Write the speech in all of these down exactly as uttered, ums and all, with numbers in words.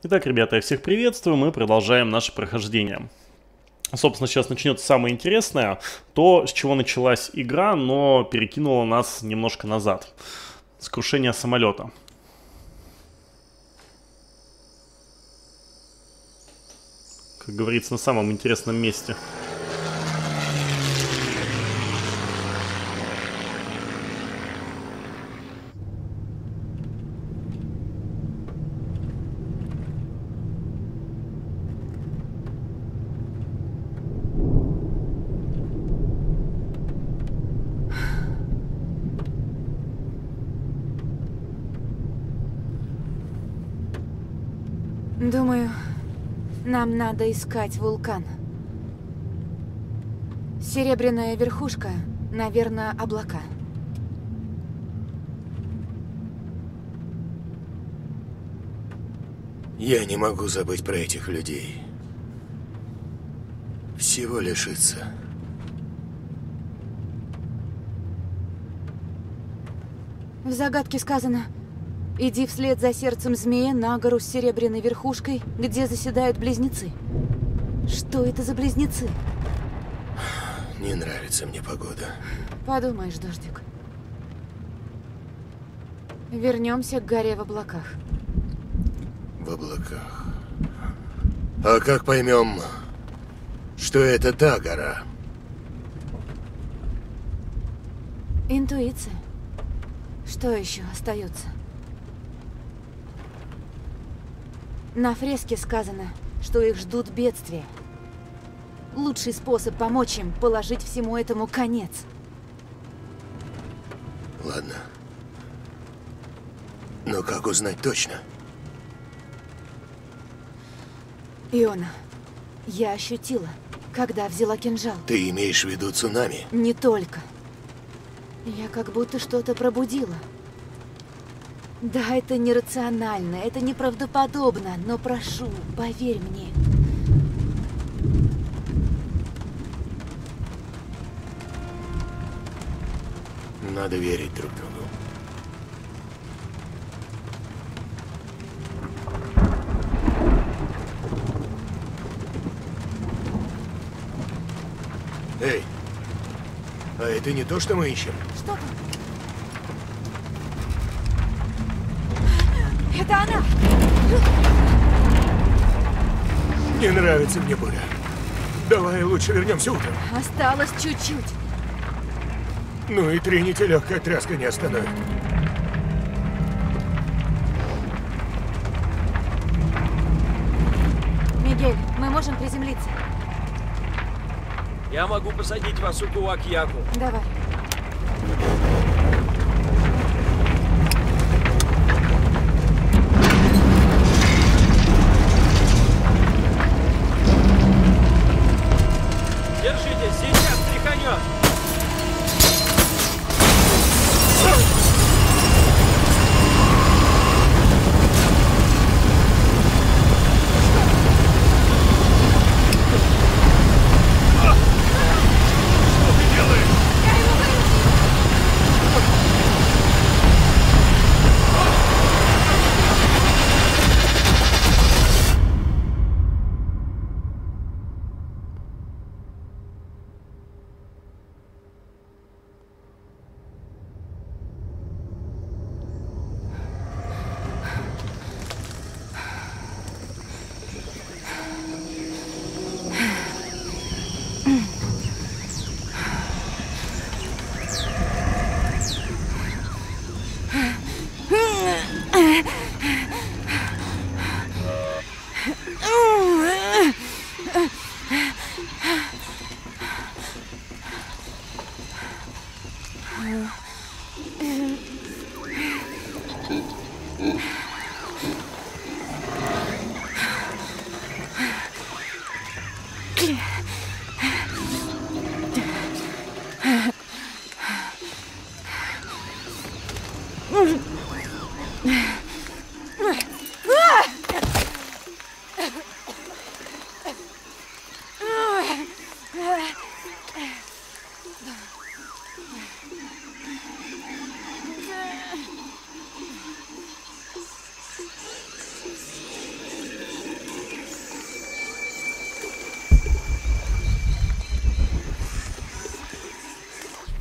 Итак, ребята, я всех приветствую, мы продолжаем наше прохождение. Собственно, сейчас начнется самое интересное, то, с чего началась игра, но перекинуло нас немножко назад. С крушения самолета. Как говорится, на самом интересном месте. Думаю, нам надо искать вулкан. Серебряная верхушка, наверное, облака. Я не могу забыть про этих людей. Всего лишиться. В загадке сказано: иди вслед за сердцем змея на гору с серебряной верхушкой, где заседают близнецы. Что это за близнецы? Не нравится мне погода. Подумаешь, дождик. Вернемся к горе в облаках. В облаках. А как поймем, что это та гора? Интуиция. Что еще остается? На фреске сказано, что их ждут бедствия. Лучший способ помочь им — положить всему этому конец. Ладно. Но как узнать точно? Иона, я ощутила, когда взяла кинжал. Ты имеешь в виду цунами? Не только. Я как будто что-то пробудила. Да, это нерационально, это неправдоподобно, но прошу, поверь мне. Надо верить друг другу. Эй, а это не то, что мы ищем? Что там? Это она! Не нравится мне буря. Давай лучше вернемся утром. Осталось чуть-чуть. Ну и Тринити легкая тряска не остановит. Мигель, мы можем приземлиться? Я могу посадить вас у Куакьяку. Давай. Держите, сейчас тряханет.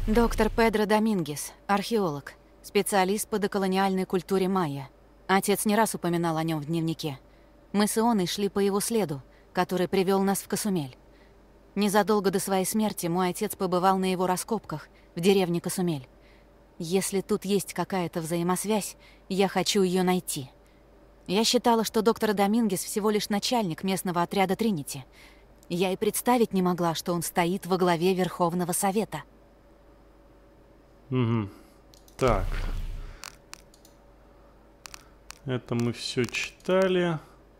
Доктор Педро Домингес, археолог, специалист по доколониальной культуре майя. Отец не раз упоминал о нем в дневнике. Мы с Ионой шли по его следу, который привел нас в Касумель. Незадолго до своей смерти мой отец побывал на его раскопках в деревне Касумель. Если тут есть какая-то взаимосвязь, я хочу ее найти. Я считала, что доктор Домингес всего лишь начальник местного отряда Тринити. Я и представить не могла, что он стоит во главе Верховного Совета. Угу. Так. Это мы все читали.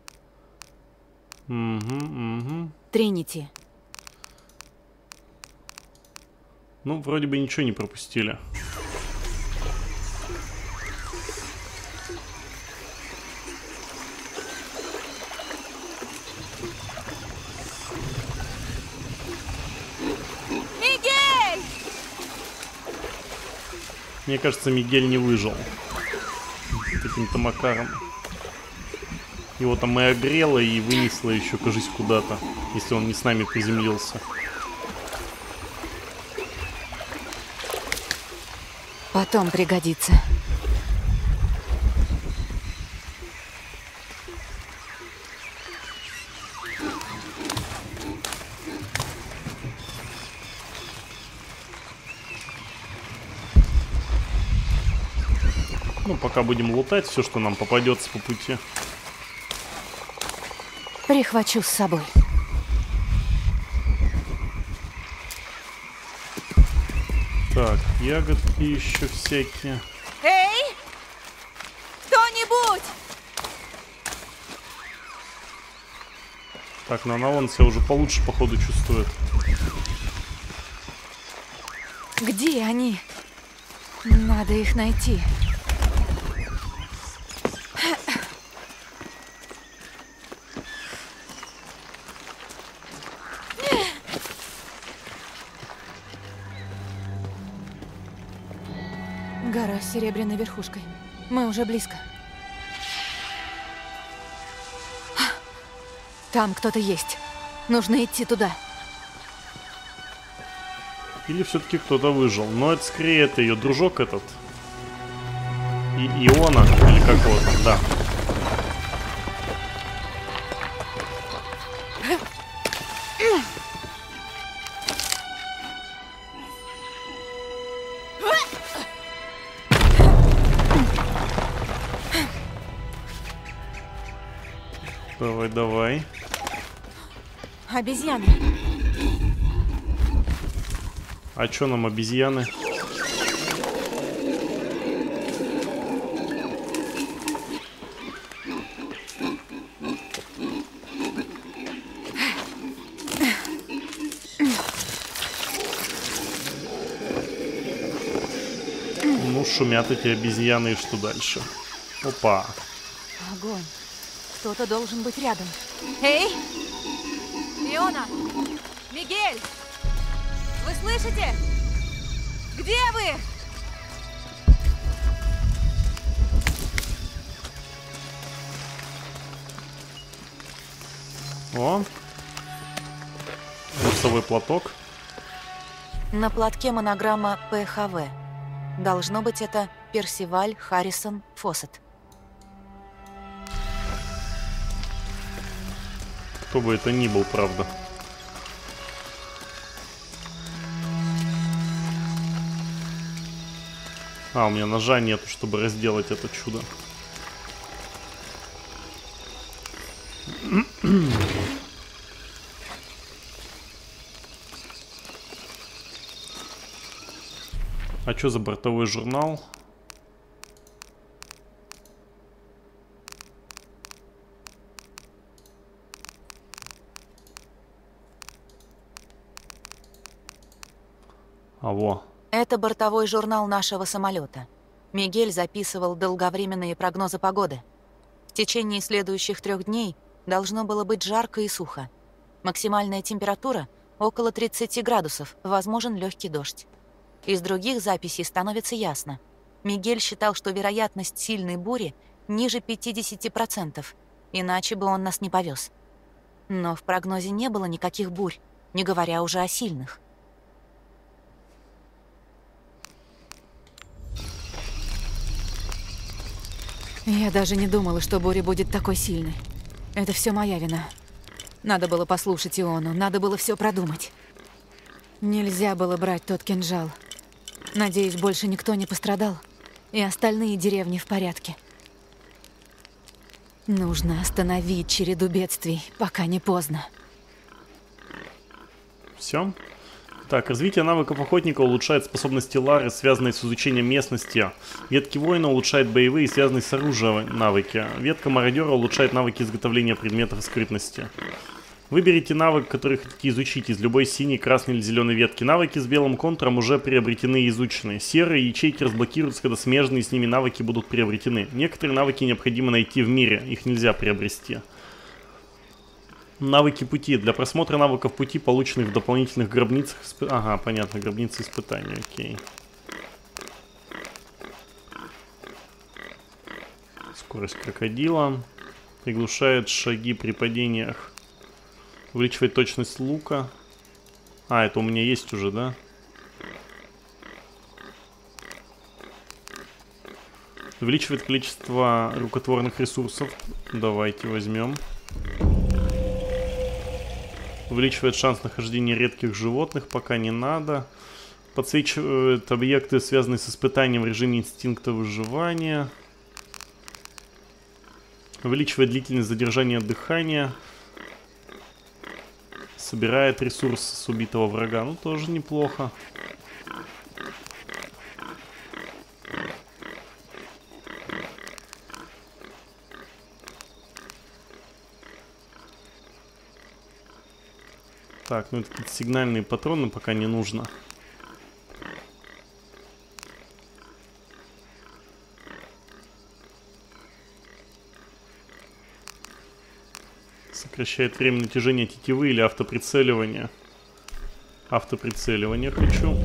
Угу, угу. Тринити. Ну, вроде бы ничего не пропустили. Мигель! Мне кажется, Мигель не выжил каким-то макаром. Его там и огрело, и вынесло еще, кажись, куда-то, если он не с нами приземлился. Потом пригодится. Ну, пока будем лутать все, что нам попадется по пути. Прихвачу с собой. Так, ягодки еще всякие. Эй! Кто-нибудь! Так, Нанавон себя уже получше, походу, чувствует. Где они? Надо их найти. Гора с серебряной верхушкой. Мы уже близко. Там кто-то есть. Нужно идти туда. Или все-таки кто-то выжил. Но это скорее это ее дружок этот. И Иона, или как его там, да. Давай, давай. Обезьяны. А чё нам обезьяны? Ну, шумят эти обезьяны, и что дальше? Опа. Огонь. Кто-то должен быть рядом. Эй! Иона! Мигель! Вы слышите? Где вы? О! Носовой платок. На платке монограмма П Х В. Должно быть, это Персиваль Харрисон Фоссет. Кто бы это ни был, правда. А, у меня ножа нету, чтобы разделать это чудо. А что за бортовой журнал? А во. Это бортовой журнал нашего самолета. Мигель записывал долговременные прогнозы погоды. В течение следующих трех дней должно было быть жарко и сухо. Максимальная температура около тридцати градусов, возможен легкий дождь. Из других записей становится ясно. Мигель считал, что вероятность сильной бури ниже пятидесяти процентов, иначе бы он нас не повез. Но в прогнозе не было никаких бурь, не говоря уже о сильных. Я даже не думала, что буря будет такой сильной. Это все моя вина. Надо было послушать Иону, надо было все продумать. Нельзя было брать тот кинжал. Надеюсь, больше никто не пострадал. И остальные деревни в порядке. Нужно остановить череду бедствий, пока не поздно. Все. Так, развитие навыков охотника улучшает способности Лары, связанные с изучением местности. Ветки воина улучшает боевые, связанные с оружием навыки. Ветка мародера улучшает навыки изготовления предметов и скрытности. Выберите навык, который хотите изучить из любой синей, красной или зеленой ветки. Навыки с белым контуром уже приобретены и изучены. Серые ячейки разблокируются, когда смежные с ними навыки будут приобретены. Некоторые навыки необходимо найти в мире, их нельзя приобрести. Навыки пути. Для просмотра навыков пути, полученных в дополнительных гробницах... Исп... Ага, понятно, гробницы испытаний, окей. Скорость крокодила. Приглушает шаги при падениях. Увеличивает точность лука. А, это у меня есть уже, да? Увеличивает количество рукотворных ресурсов. Давайте возьмем. Увеличивает шанс нахождения редких животных, пока не надо. Подсвечивает объекты, связанные с испытанием в режиме инстинкта выживания. Увеличивает длительность задержания дыхания. Собирает ресурс с убитого врага. Ну, тоже неплохо. Так, ну это какие-то сигнальные патроны, пока не нужно. Сокращает время натяжения тетивы или автоприцеливания. Автоприцеливание хочу.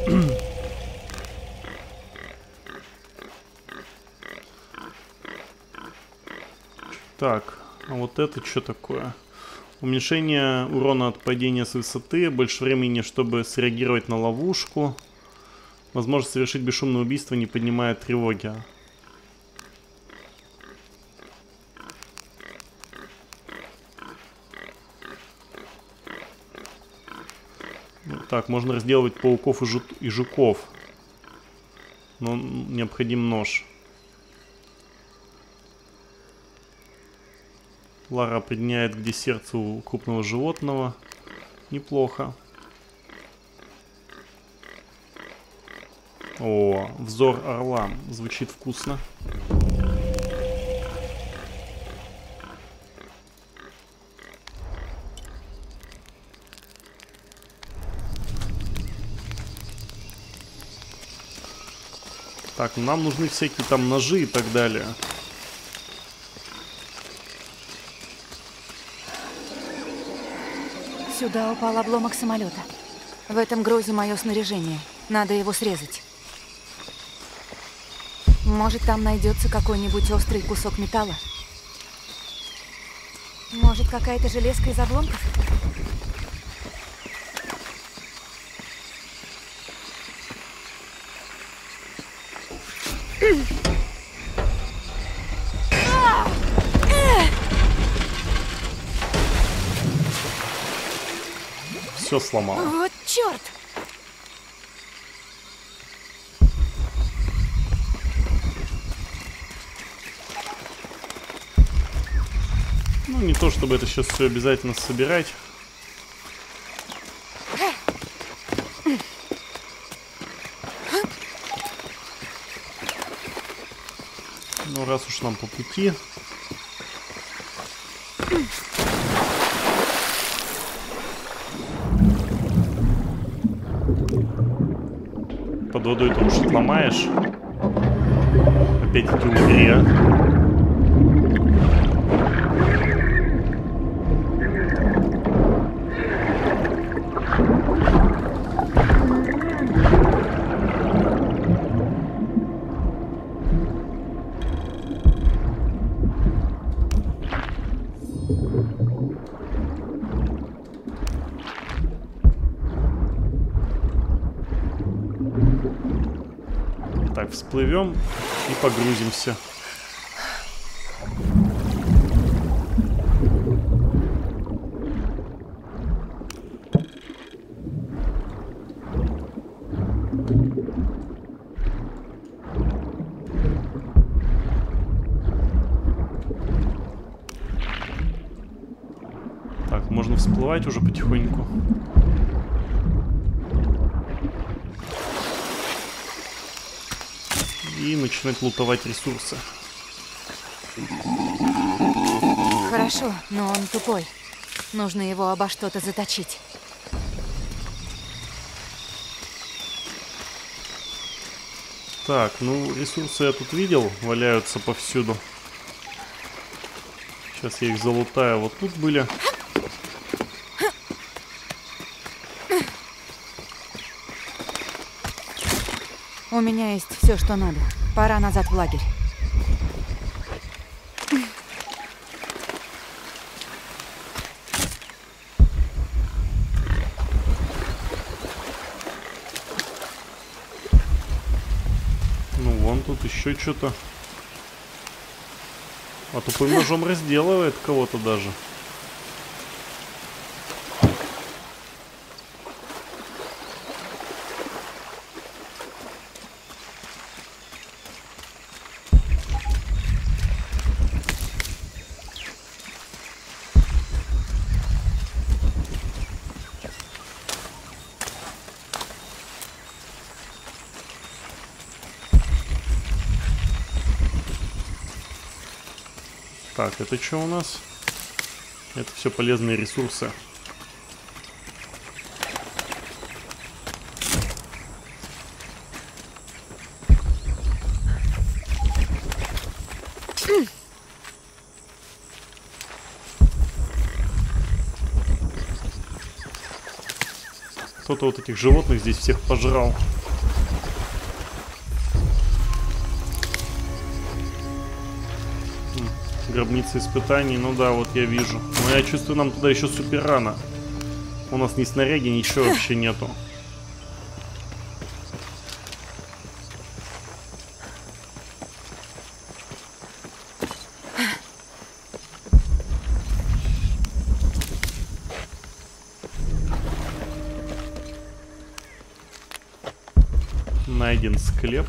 Так, а вот это что такое? Уменьшение урона от падения с высоты, больше времени, чтобы среагировать на ловушку. Возможность совершить бесшумное убийство, не поднимая тревоги. Так, можно разделывать пауков и, жу и жуков. Но необходим нож. Лара определяет, где сердце у крупного животного. Неплохо. О, взор орла. Звучит вкусно. Так, ну нам нужны всякие там ножи и так далее. Сюда упал обломок самолета. В этом грозе мое снаряжение. Надо его срезать. Может, там найдется какой-нибудь острый кусок металла? Может, какая-то железка из обломков? Все сломало. Вот черт! Ну, не то, чтобы это сейчас все обязательно собирать. Ну, раз уж нам по пути. Под водой ты уж отломаешь. Опять эти угри. Так, всплывем и погрузимся. можно всплывать уже потихоньку. И начинать лутовать ресурсы. Хорошо, но он тупой. Нужно его обо что-то заточить. Так, ну ресурсы я тут видел, валяются повсюду. Сейчас я их залутаю. Вот тут были. У меня есть все, что надо. Пора назад в лагерь. Ну, вон тут еще что-то. А тупым ножом разделывает кого-то даже. Так, это что у нас? Это все полезные ресурсы. Кто-то вот этих животных здесь всех пожрал. Гробница испытаний, ну да, вот я вижу. Но я чувствую, нам туда еще супер рано. У нас ни снаряги, ничего вообще нету. Найден склеп.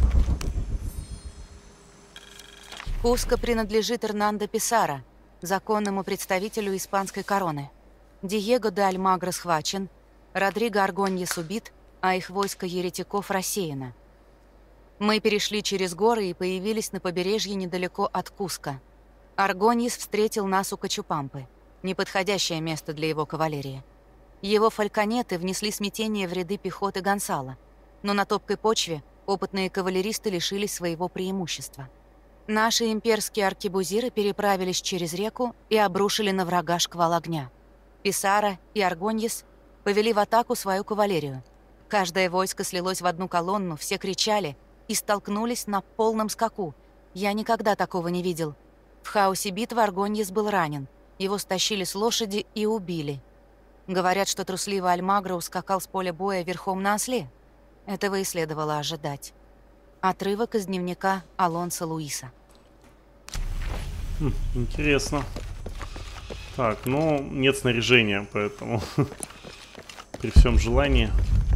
Куско принадлежит Эрнандо Писара, законному представителю испанской короны. Диего де Альмагро схвачен, Родриго Аргоньес убит, а их войско еретиков рассеяно. Мы перешли через горы и появились на побережье недалеко от Куско. Аргоньес встретил нас у Кочупампы, неподходящее место для его кавалерии. Его фальконеты внесли смятение в ряды пехоты Гонсало, но на топкой почве опытные кавалеристы лишились своего преимущества. Наши имперские аркебузиры переправились через реку и обрушили на врага шквал огня. Писара и Аргоньес повели в атаку свою кавалерию. Каждое войско слилось в одну колонну, все кричали и столкнулись на полном скаку. Я никогда такого не видел. В хаосе битвы Аргоньес был ранен. Его стащили с лошади и убили. Говорят, что трусливый Альмагро ускакал с поля боя верхом на осле. Этого и следовало ожидать. Отрывок из дневника Алонсо Луиса. Хм, интересно. Так, ну, нет снаряжения, поэтому при всем желании.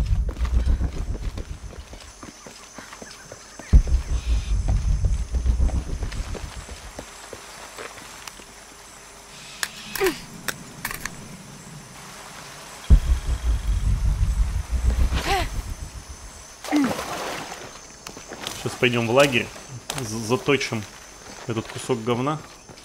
Сейчас пойдем в лагерь, заточим этот кусок говна.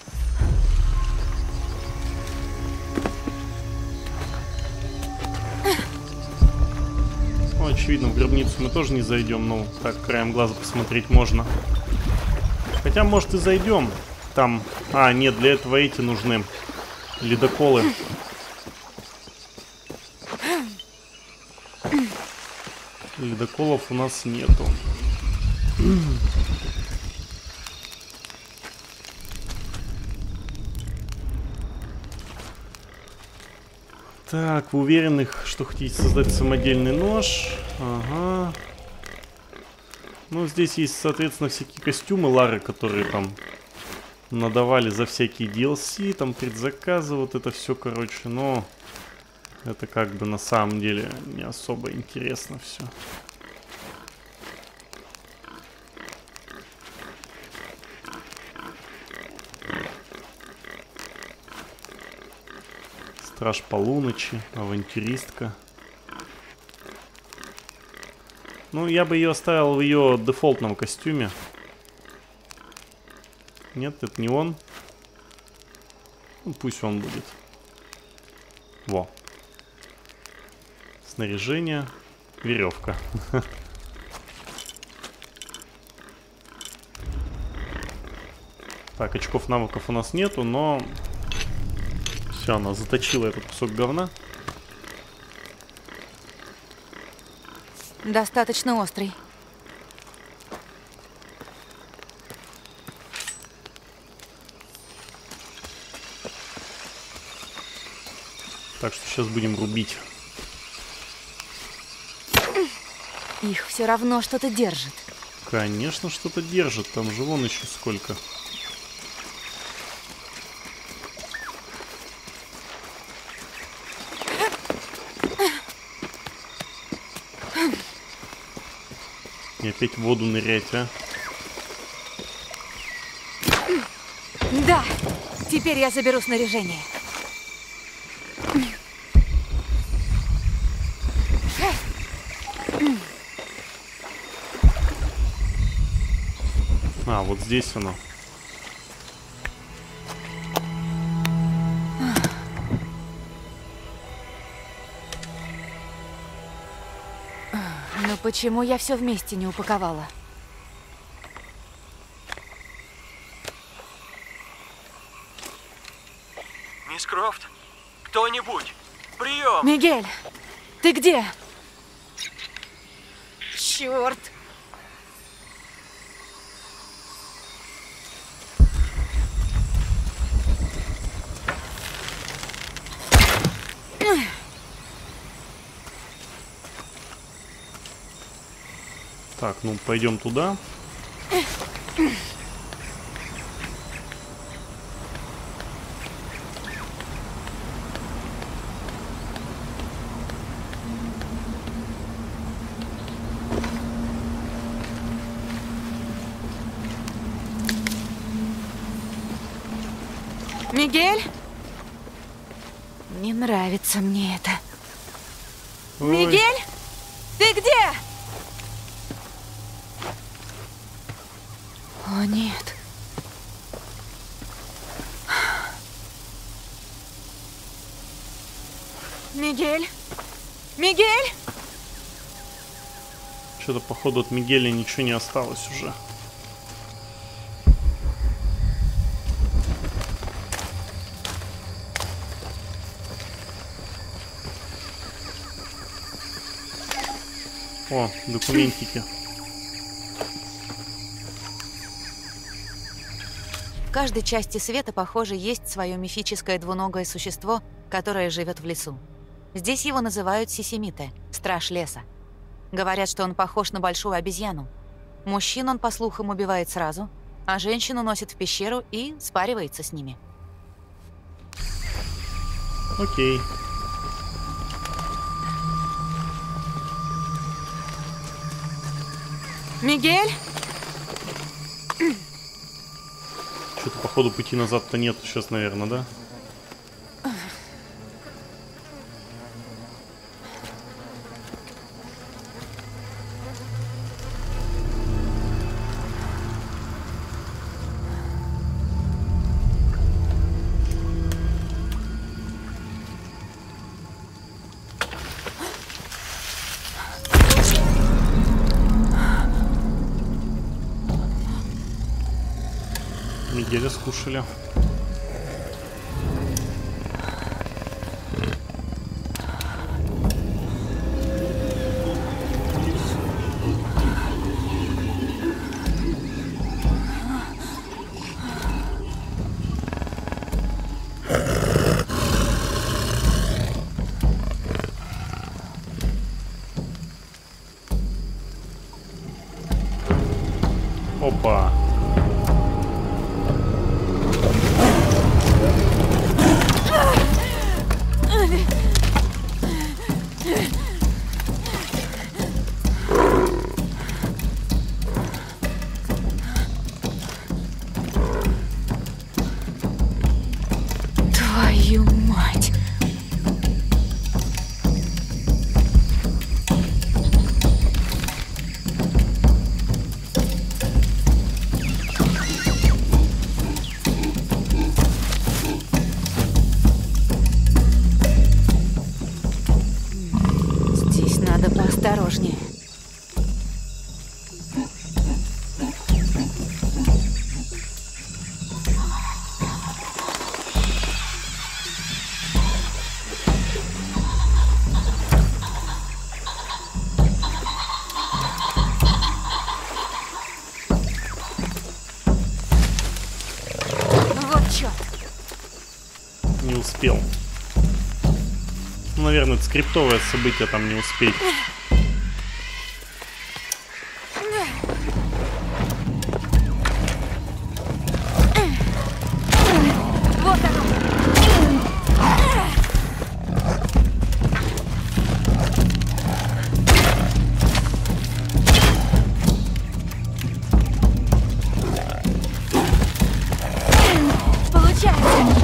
Ну, очевидно, в гробницу мы тоже не зайдем, но так краем глаза посмотреть можно. Хотя, может, и зайдем. Там... А, нет, для этого эти нужны. Ледоколы. Ледоколов у нас нету. Так, вы уверены, что хотите создать самодельный нож? Ага. Ну, здесь есть, соответственно, всякие костюмы Лары, которые там надавали за всякие ди эл си, там предзаказы, вот это все, короче. Но это как бы на самом деле не особо интересно все. Страж полуночи, авантюристка. Ну, я бы ее оставил в ее дефолтном костюме. Нет, это не он. Ну, пусть он будет. Во. Снаряжение. Веревка. Так, очков навыков у нас нету, но... Все, она заточила этот кусок говна. Достаточно острый. Так что сейчас будем рубить. Их все равно что-то держит. Конечно, что-то держит. Там же вон еще сколько. И опять в воду нырять, а? Да! Теперь я заберу снаряжение. А, вот здесь оно. Но почему я все вместе не упаковала? Мисс Крофт, кто-нибудь, прием! Мигель, ты где? Черт! Так, ну пойдем туда. Мигель? Не нравится мне это. Ой. Мигель? Ты где? О, нет. Мигель? Мигель? Что-то, походу, от Мигеля ничего не осталось уже. О, документики. В каждой части света, похоже, есть свое мифическое двуногое существо, которое живет в лесу. Здесь его называют Сисимите, страж леса. Говорят, что он похож на большую обезьяну. Мужчин он, по слухам, убивает сразу, а женщину носит в пещеру и спаривается с ними. Окей. Мигель? Что-то, походу, пути назад-то нет сейчас, наверное, да? Мигеля скушали. Опа. Твою мать! Не успел. Ну, наверное, это скриптовое событие, там не успеть. Вот оно! Получается!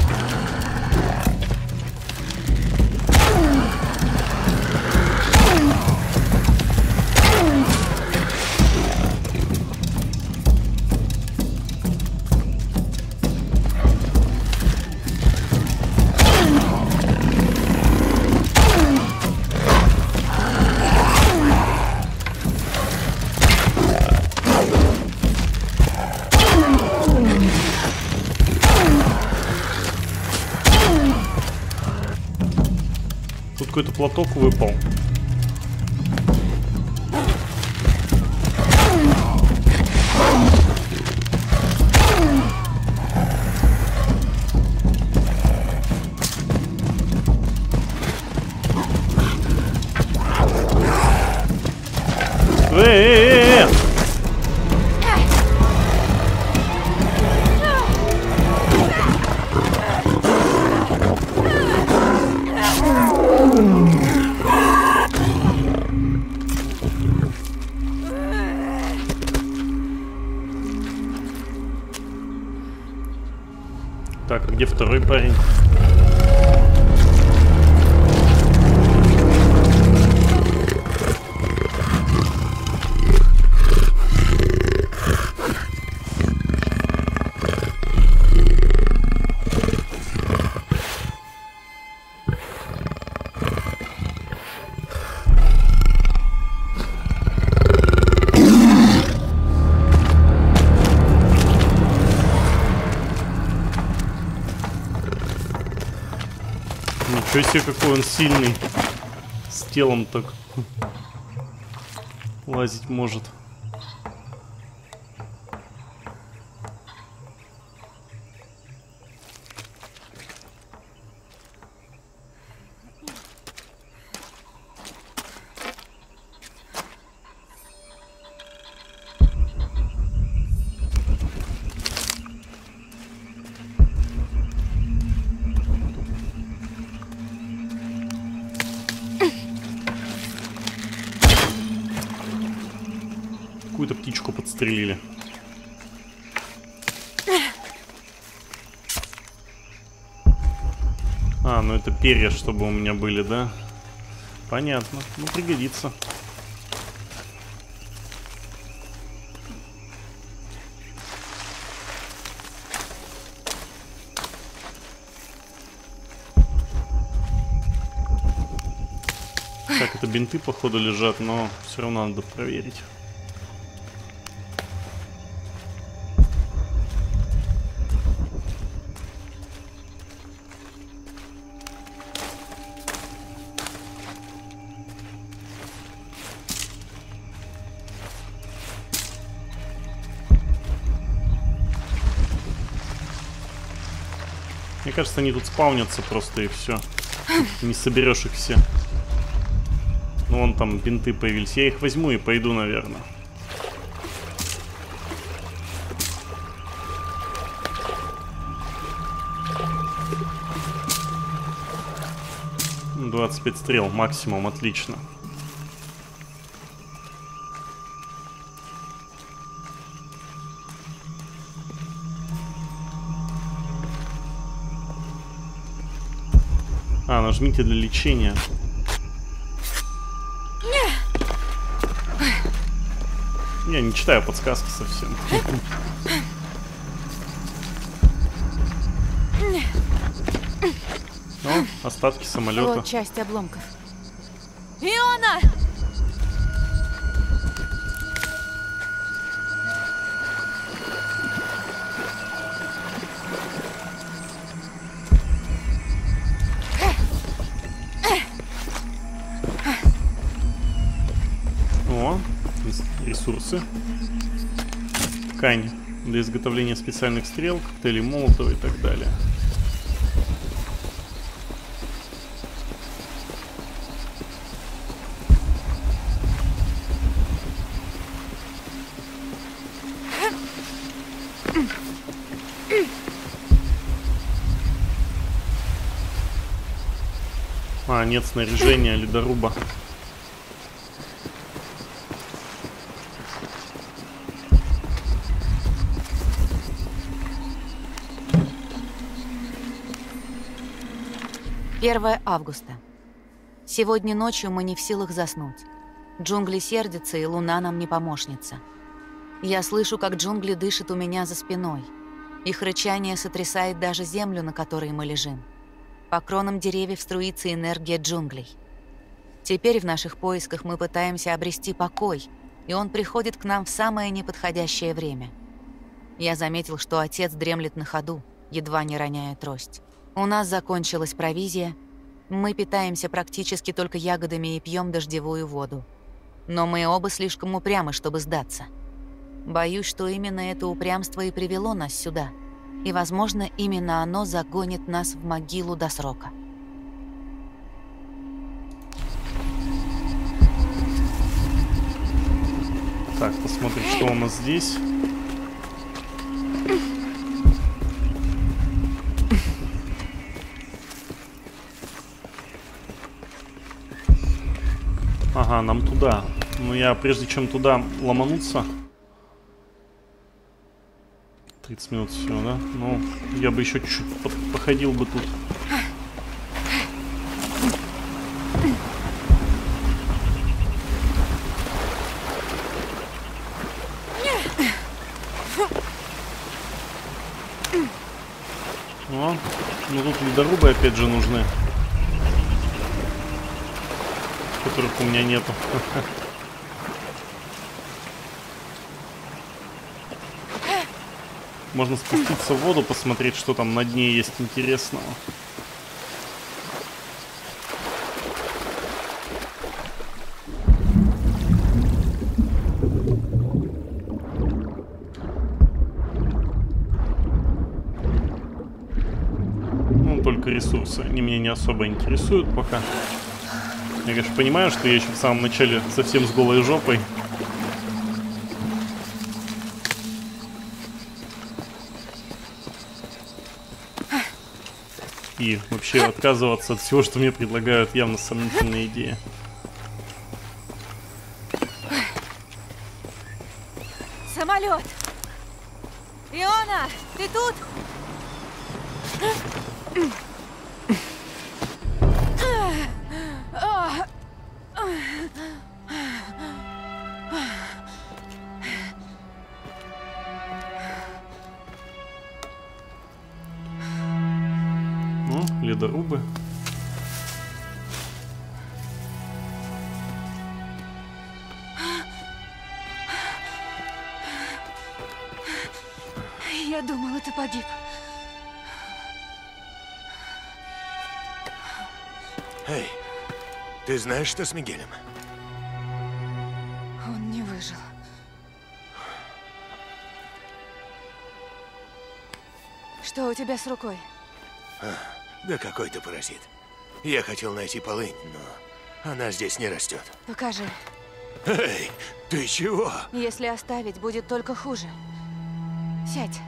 Тут какой-то платок выпал. Э-э-э-э! Так, а где второй парень? Ничего себе, какой он сильный. С телом так лазить может. Какую-то птичку подстрелили. А, ну это перья, чтобы у меня были, да? Понятно. Ну, пригодится. Так, это бинты, походу, лежат, но все равно надо проверить. Мне кажется, они тут спаунятся просто и все. Не соберешь их все. Ну, вон там бинты появились. Я их возьму и пойду, наверное. двадцать пять стрел максимум, отлично. А, нажмите для лечения. Я не читаю подсказки совсем. О, остатки самолета. Вот часть обломков. Иона! О, ресурсы. Ткань для изготовления специальных стрел, коктейлей Молотова и так далее. А, нет снаряжения ледоруба. первое августа. Сегодня ночью мы не в силах заснуть. Джунгли сердятся, и луна нам не помощница. Я слышу, как джунгли дышат у меня за спиной. Их рычание сотрясает даже землю, на которой мы лежим. По кронам деревьев струится энергия джунглей. Теперь в наших поисках мы пытаемся обрести покой, и он приходит к нам в самое неподходящее время. Я заметил, что отец дремлет на ходу, едва не роняя трость. У нас закончилась провизия, мы питаемся практически только ягодами и пьем дождевую воду. Но мы оба слишком упрямы, чтобы сдаться. Боюсь, что именно это упрямство и привело нас сюда. И, возможно, именно оно загонит нас в могилу до срока. Так, посмотрим, что у нас здесь. Ага, нам туда. Но я, прежде чем туда ломануться... тридцать минут всего, да? Ну, я бы еще чуть-чуть походил бы тут. О, ну тут ледорубы опять же нужны, которых у меня нету. Можно спуститься в воду, посмотреть, что там на дне есть интересного. Ну, только ресурсы. Они меня не особо интересуют пока. Я, конечно, понимаю, что я еще в самом начале совсем с голой жопой. И вообще отказываться от всего, что мне предлагают, явно сомнительная идея. Самолет! Иона, ты тут? Ледорубы. Я думала, ты погиб. Эй, ты знаешь, что с Мигелем? Он не выжил. Что у тебя с рукой? А, да какой-то паразит. Я хотел найти полынь, но она здесь не растет. Покажи. Эй, ты чего? Если оставить, будет только хуже. Сядь.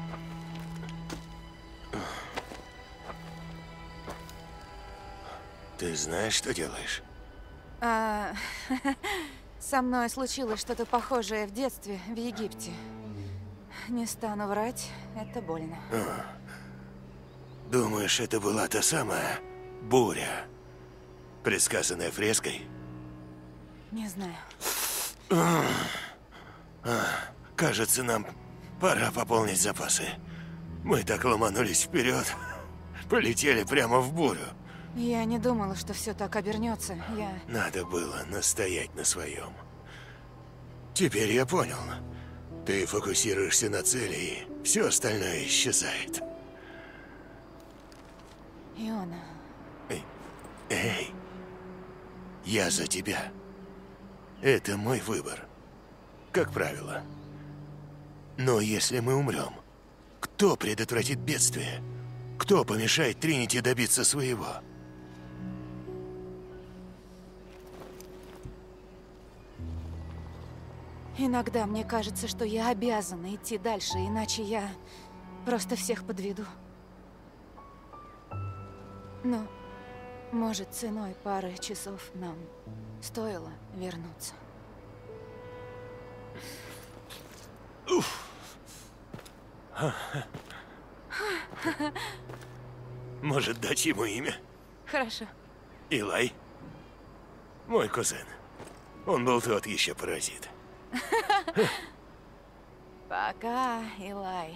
Ты знаешь, что делаешь? А, со мной случилось что-то похожее в детстве в Египте. Не стану врать, это больно. А, думаешь, это была та самая буря, предсказанная фреской? Не знаю. А, а, кажется, нам пора пополнить запасы. Мы так ломанулись вперед, полетели прямо в бурю. Я не думала, что все так обернется. Я... Надо было настоять на своем. Теперь я понял. Ты фокусируешься на цели, и все остальное исчезает. Иона. Эй, эй, я за тебя. Это мой выбор, как правило. Но если мы умрем, кто предотвратит бедствие? Кто помешает Тринити добиться своего? Иногда мне кажется, что я обязана идти дальше, иначе я просто всех подведу. Но Может, ценой пары часов нам стоило вернуться. Может, дать ему имя? Хорошо. Илай. Мой кузен. Он был тот еще паразит. Пока, Илай.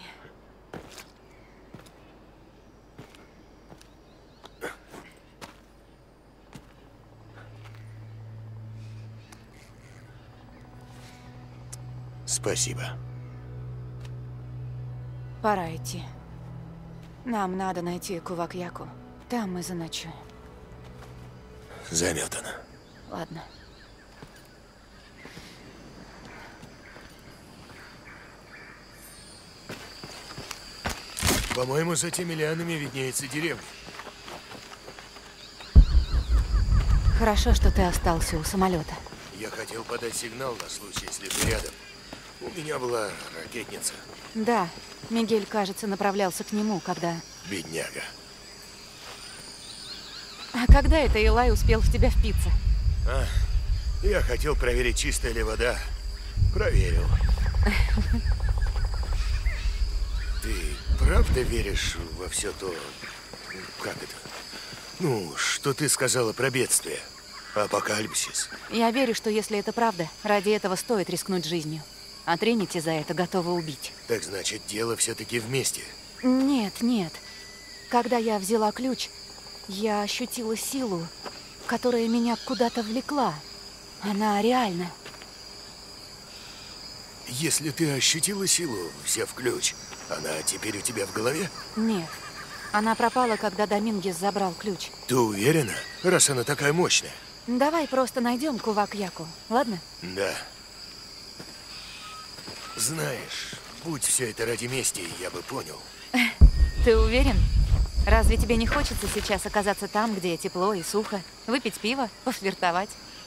Спасибо. Пора идти. Нам надо найти Кувакьяку. Там мы заночуем. Заметано. Ладно. По-моему, за теми лианами виднеется деревня. Хорошо, что ты остался у самолета. Я хотел подать сигнал на случай, если ты рядом. У меня была ракетница. Да, Мигель, кажется, направлялся к нему, когда... Бедняга. А когда это Илай успел в тебя впиться? А, я хотел проверить, чистая ли вода. Проверил. Ты правда веришь во все то... Как это? Ну, что ты сказала про бедствие? Апокалипсис. Я верю, что если это правда, ради этого стоит рискнуть жизнью. А Тринити за это готова убить. Так значит, дело все-таки вместе. Нет, нет. Когда я взяла ключ, я ощутила силу, которая меня куда-то влекла. Она реальна. Если ты ощутила силу, взяв ключ, она теперь у тебя в голове? Нет. Она пропала, когда Домингес забрал ключ. Ты уверена, раз она такая мощная? Давай просто найдем Кувакьяку, ладно? Да. Знаешь, будь все это ради мести, я бы понял. Ты уверен? Разве тебе не хочется сейчас оказаться там, где тепло и сухо? Выпить пиво, пофлиртовать?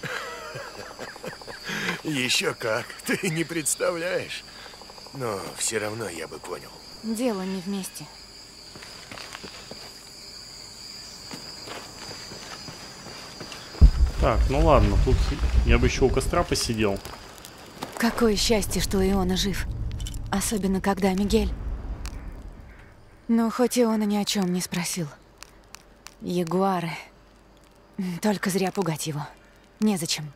Еще как, ты не представляешь. Но все равно я бы понял. Дело не вместе. Так, ну ладно, тут я бы еще у костра посидел. Какое счастье, что Иона жив. Особенно, когда Мигель. Ну, хоть Иона ни о чем не спросил. Ягуары. Только зря пугать его. Незачем.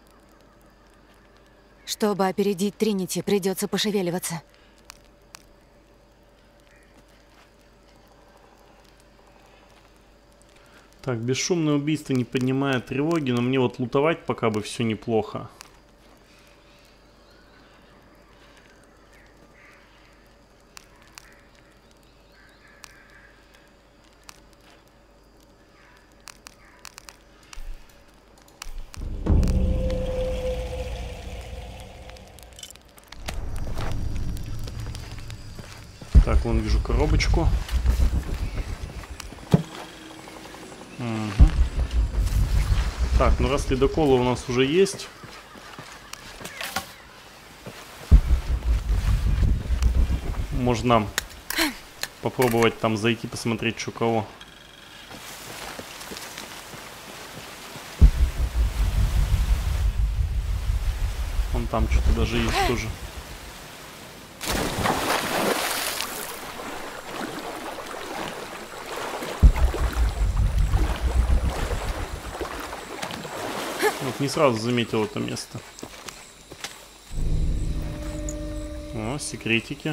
Чтобы опередить Тринити, придется пошевеливаться. Так, бесшумное убийство не поднимает тревоги, но мне вот лутовать пока бы все неплохо. Так, вон вижу коробочку. Угу. Так, ну раз ледоколы у нас уже есть. Можно попробовать там зайти, посмотреть, что кого. Вон там что-то даже есть тоже. Вот не сразу заметил это место. О, секретики.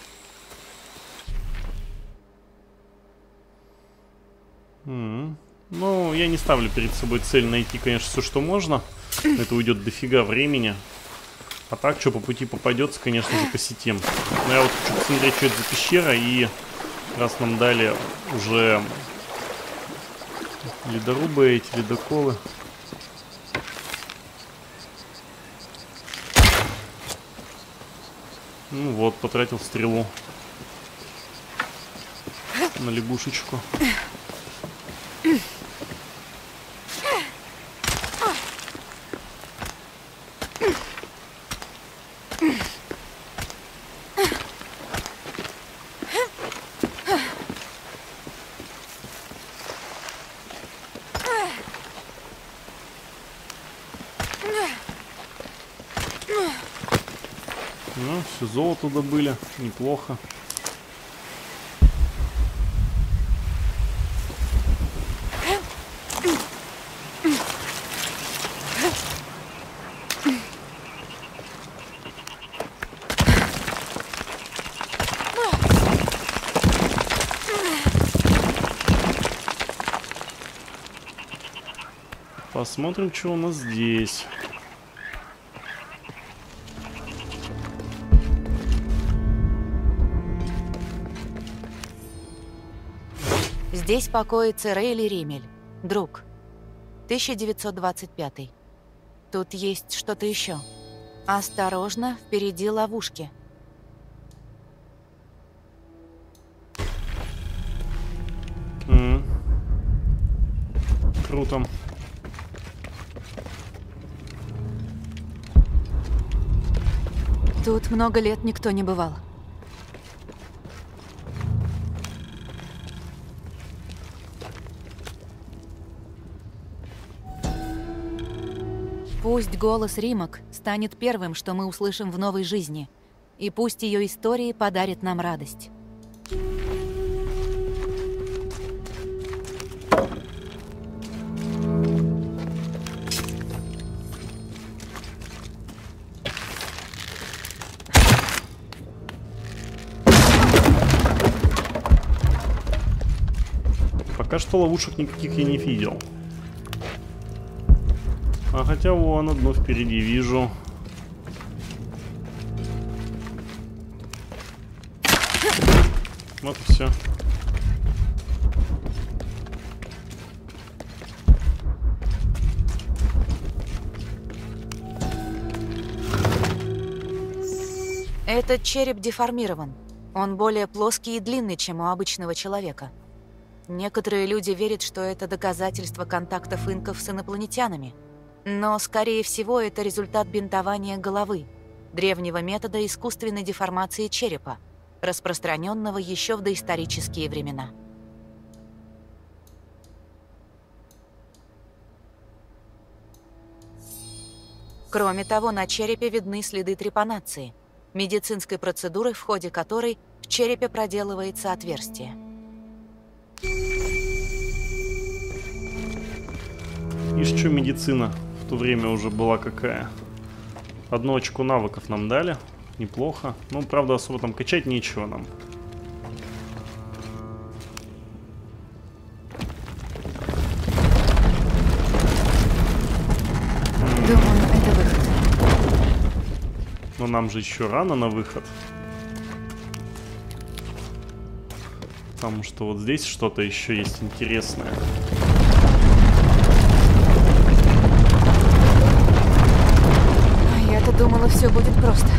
М-м. Ну, я не ставлю перед собой цель найти, конечно, все, что можно. Это уйдет дофига времени. А так, что по пути попадется, конечно же, посетим. Но я вот хочу посмотреть, что это за пещера. И раз нам дали уже ледорубы, эти ледоколы. Ну вот, потратил стрелу на лягушечку. Все золото добыли. Неплохо. Посмотрим, что у нас здесь. Здесь покоится Рейли Римель, друг. тысяча девятьсот двадцать пятый. Тут есть что-то еще. Осторожно, впереди ловушки. Mm. Круто. Тут много лет никто не бывал. Пусть голос Римок станет первым, что мы услышим в новой жизни, и пусть ее истории подарит нам радость. Пока что ловушек никаких я не видел. А хотя вон одну впереди вижу. Вот и все. Этот череп деформирован. Он более плоский и длинный, чем у обычного человека. Некоторые люди верят, что это доказательство контактов инков с инопланетянами. Но, скорее всего, это результат бинтования головы, древнего метода искусственной деформации черепа, распространенного еще в доисторические времена. Кроме того, на черепе видны следы трепанации, медицинской процедуры, в ходе которой в черепе проделывается отверстие. Ишь, что медицина в то время уже была какая. Одно очко навыков нам дали. Неплохо. Ну, правда, особо там качать нечего нам. Думаю, это выход. Но нам же еще рано на выход. Потому что вот здесь что-то еще есть интересное. Я-то думала, все будет просто.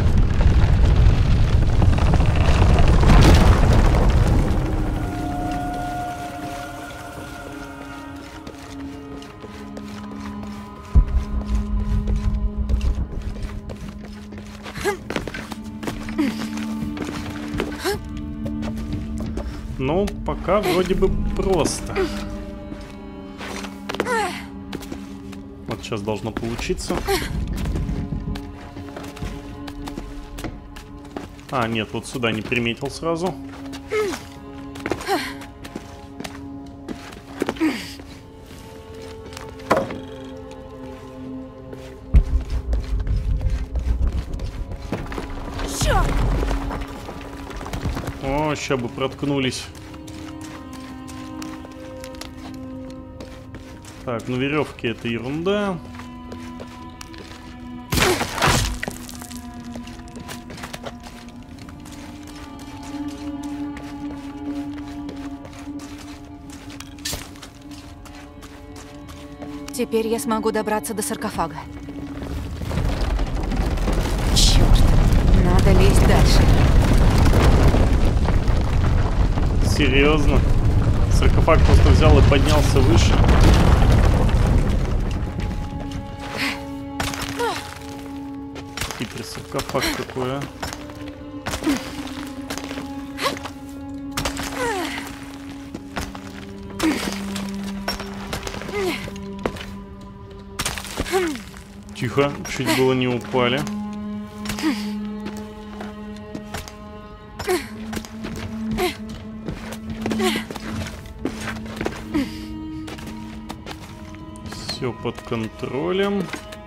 Ну, пока вроде бы просто. Вот сейчас должно получиться. А, нет, вот сюда не приметил сразу. О, сейчас бы проткнулись. Так, ну веревки это ерунда. Теперь я смогу добраться до саркофага. Черт, надо лезть дальше. Серьезно? Саркофаг просто взял и поднялся выше. Хитрый саркофаг какой, а. Тихо, чуть было не упали. Все под контролем.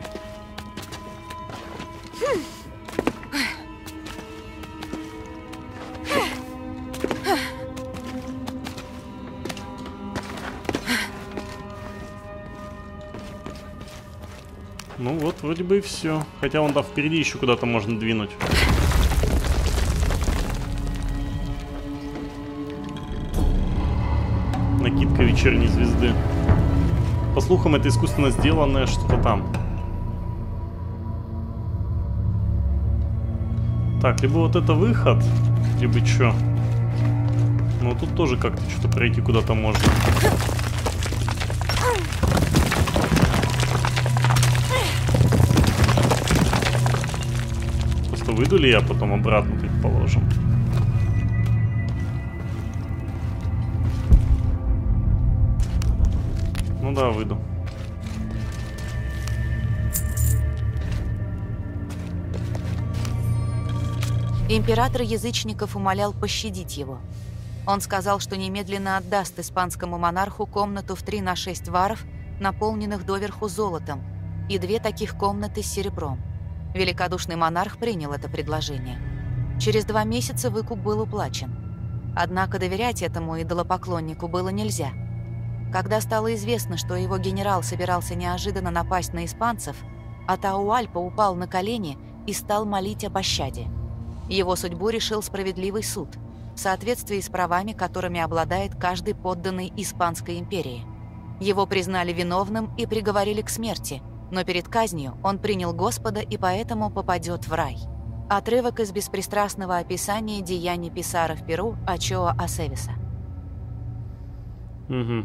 Ну вот, вроде бы и все. Хотя вон там впереди еще куда-то можно двинуть. Накидка вечерней звезды. По слухам, это искусственно сделанное что-то там. Так, либо вот это выход, либо что. Но тут тоже как-то что-то пройти куда-то можно. Просто выйду ли я потом обратно, предположим. Ну да, выйду. Император язычников умолял пощадить его. Он сказал, что немедленно отдаст испанскому монарху комнату в три на шесть варов, наполненных доверху золотом, и две таких комнаты с серебром. Великодушный монарх принял это предложение. Через два месяца выкуп был уплачен. Однако доверять этому идолопоклоннику было нельзя. Когда стало известно, что его генерал собирался неожиданно напасть на испанцев, Атауальпа упал на колени и стал молить о пощаде. Его судьбу решил справедливый суд, в соответствии с правами, которыми обладает каждый подданный Испанской империи. Его признали виновным и приговорили к смерти, но перед казнью он принял Господа и поэтому попадет в рай. Отрывок из беспристрастного описания деяний Писара в Перу Ачоа Асевиса. Угу.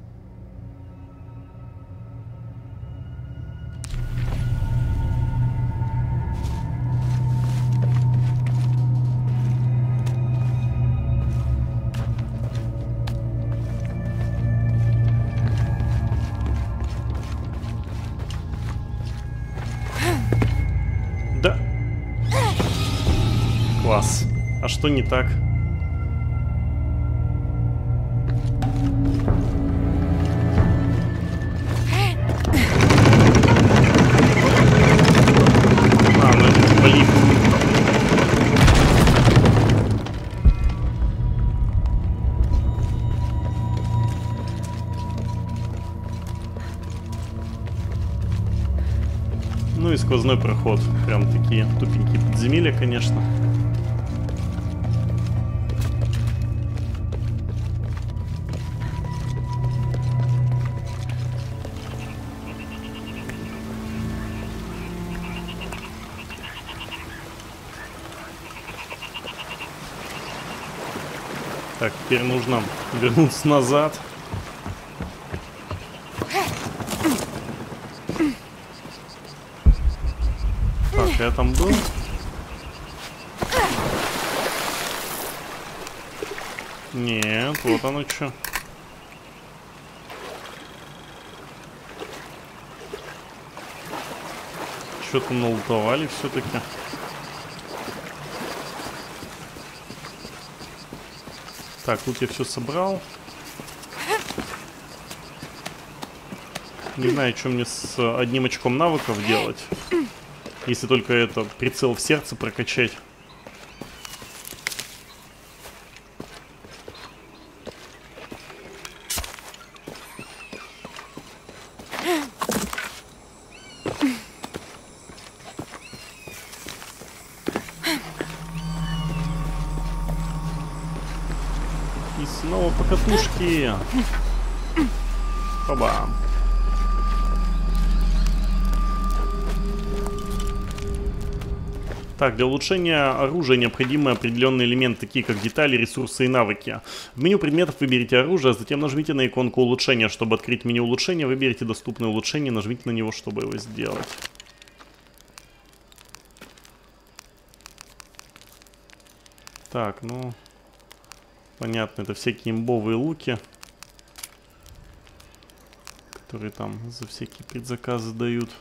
Да. Класс. А что не так? А, ну это типа лифт. Ну и сквозной проход. Прям такие тупенькие подземелья, конечно. Так, теперь нужно вернуться назад. Так, я там был. Нет, вот оно что. Что-то налутовали все-таки. Так, тут я все собрал. Не знаю, что мне с одним очком навыков делать. Если только это прицел в сердце прокачать. И снова по катушке. Оба. Так, для улучшения оружия необходимы определенные элементы, такие как детали, ресурсы и навыки. В меню предметов выберите оружие, затем нажмите на иконку улучшения. Чтобы открыть меню улучшения, выберите доступное улучшение и нажмите на него, чтобы его сделать. Так, ну... Понятно, это всякие имбовые луки, которые там за всякие предзаказы дают.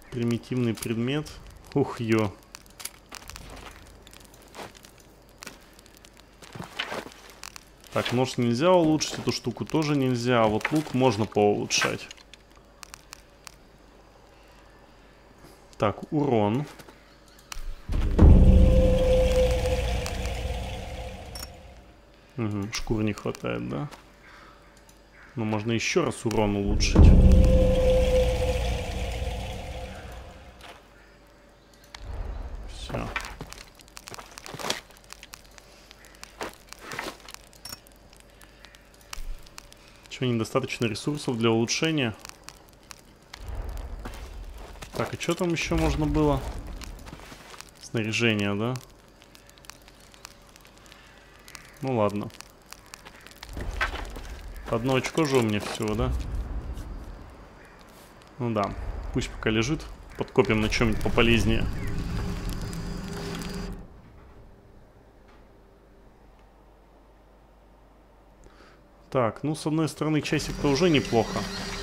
Примитивный предмет. Ух, ё. Так, нож нельзя улучшить, эту штуку тоже нельзя, а вот лук можно поулучшать. Так, урон. Угу, шкур не хватает, да? Но можно еще раз урон улучшить. Все. Чего, недостаточно ресурсов для улучшения? Так, и что там еще можно было? Снаряжение, да? Ну ладно. Одно очко же у меня всего, да? Ну да. Пусть пока лежит. Подкопим на чем-нибудь пополезнее. Так, ну с одной стороны часик-то уже неплохо.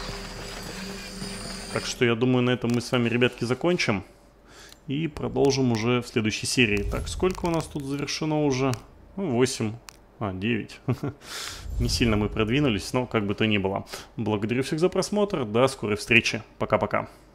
Так что я думаю, на этом мы с вами, ребятки, закончим. И продолжим уже в следующей серии. Так, сколько у нас тут завершено уже? Ну, восемь. А, девять. Не сильно мы продвинулись, но как бы то ни было. Благодарю всех за просмотр. До скорой встречи. Пока-пока.